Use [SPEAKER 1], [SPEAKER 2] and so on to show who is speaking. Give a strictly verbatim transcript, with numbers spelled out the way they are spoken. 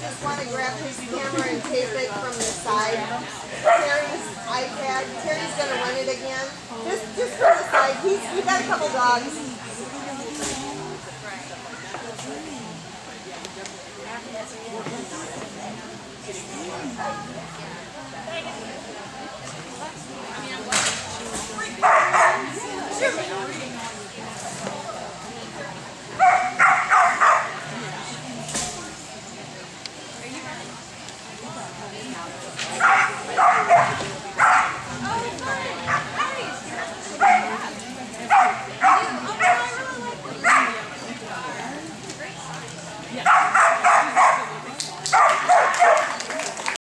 [SPEAKER 1] just want to grab his camera and tape it from the side. Terry's iPad. Terry's going to run it again. Just, just from the side. He's, we got a couple dogs.